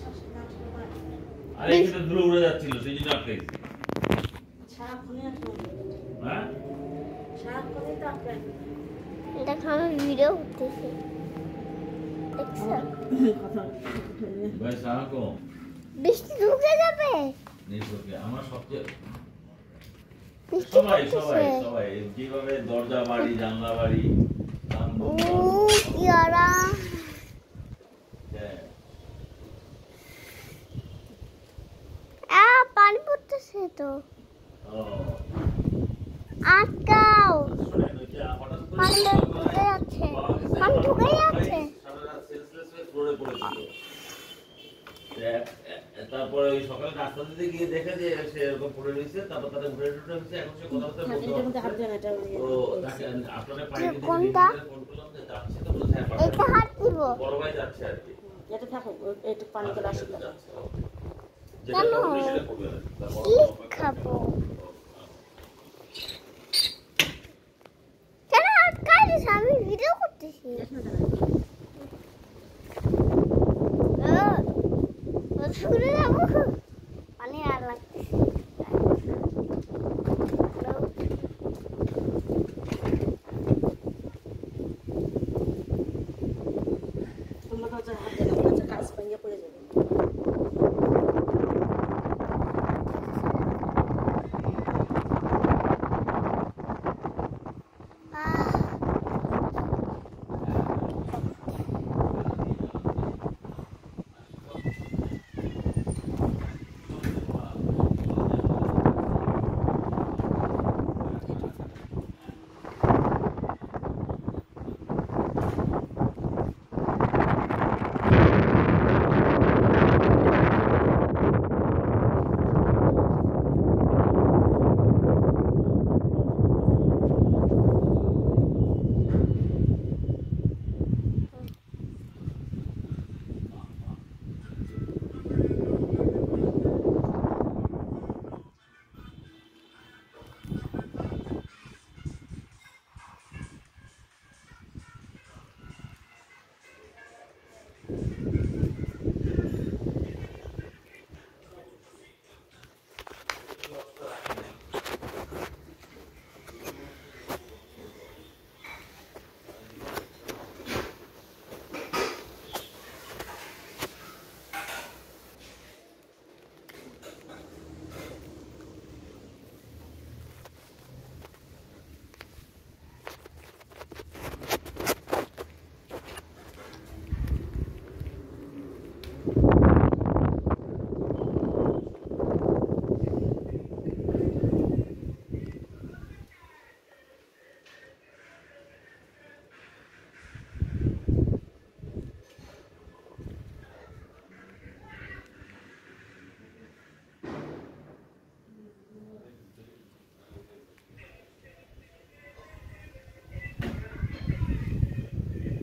আরে এটা ধুলো উড়ে যাচ্ছিল সেই জন্য আটকে গেছে। সারাক্ষণই আটকে। হ্যাঁ সারাক্ষণই তো আটকে। দেখো আমি ভিডিও করতেছি। দেখছো? ভাই সারাকো বৃষ্টি ঢুকে যাবে। নেটওয়ার্কে আমার সবচেয়ে বৃষ্টি সবাই পড়তেছে। যেভাবে দরজা বাড়ি জানলা বাড়ি ইয়ারা পানি পড়তেছে তো। আটকাও, পানি ঢুকে যাচ্ছে, পানি ঢুকে যাচ্ছে। তারপরে ওই সকালে নাস্তা দিতে গিয়ে দেখে যে সে এরকম পড়ে রয়েছে, তারপর তাদের ঘুরে টুটে হচ্ছে, এখন সে কথা বলতে আপনাদের পানি দিতে ফোন করলাম যে যাচ্ছে তো বলছে হ্যাঁ এটা হাত দিব, বড় ভাই যাচ্ছে আর কি। এটা থাকো একটু পানি করে আসতে কেন? কি খাবো?